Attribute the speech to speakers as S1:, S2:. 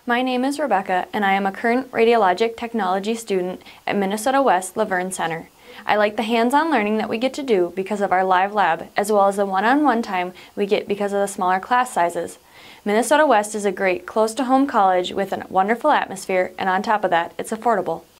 S1: My name is Rebecca, and I am a current radiologic technology student at MNWEST Laverne Center. I like the hands-on learning that we get to do because of our live lab, as well as the one-on-one time we get because of the smaller class sizes. MNWEST is a great, close-to-home college with a wonderful atmosphere, and on top of that, it's affordable.